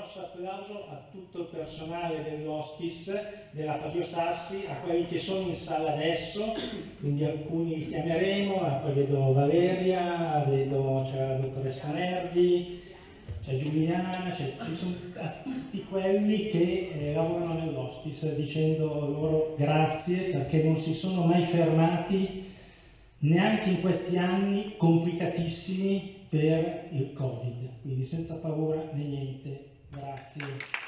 grosso applauso a tutto il personale dell'hospice della Fabio Sassi, a quelli che sono in sala adesso, quindi alcuni li chiameremo, poi vedo Valeria, vedo c'è la dottoressa Nerdi, c'è Giuliana, a tutti quelli che lavorano nell'hospice, dicendo loro grazie perché non si sono mai fermati neanche in questi anni complicatissimi per il Covid, quindi senza paura né niente. Grazie.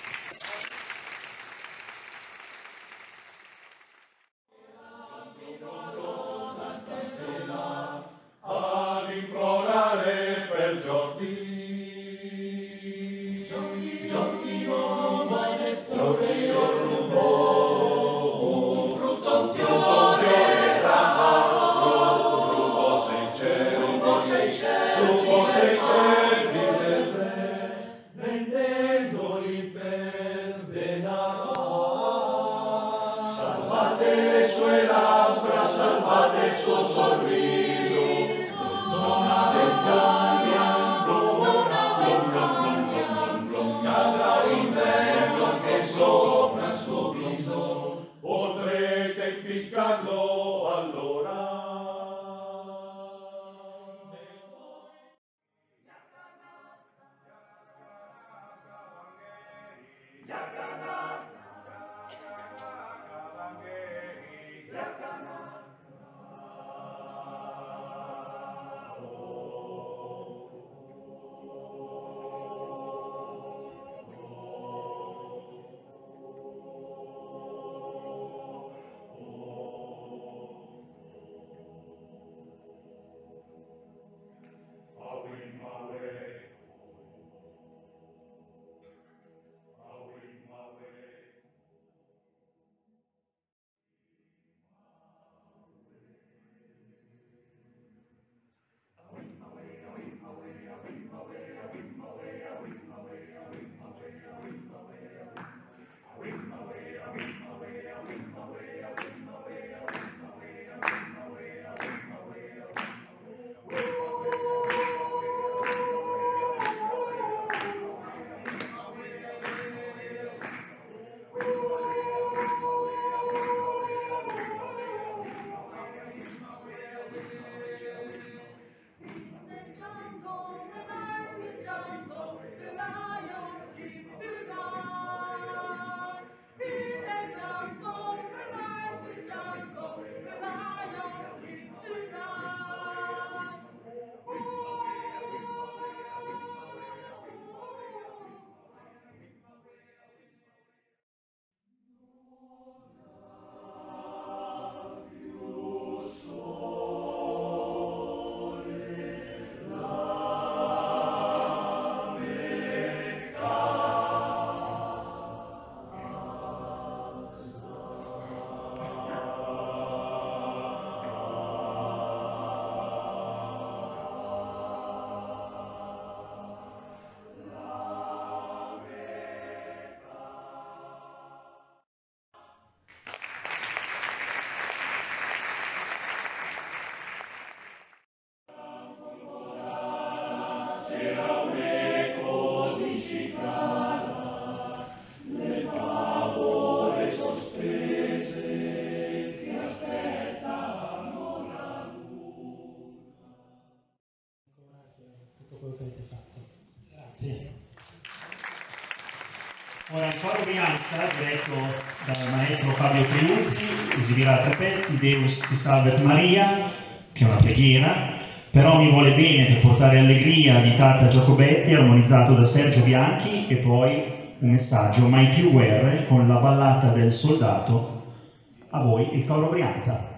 Ora il coro Brianza, diretto dal maestro Fabio Triuzzi, esibirà 3 pezzi, Deus ti salvet Maria, che è una preghiera, Però mi vuole bene per portare allegria di Tata Giacobetti, armonizzato da Sergio Bianchi, e poi un messaggio, mai più guerre, con la ballata del soldato. A voi il coro Brianza.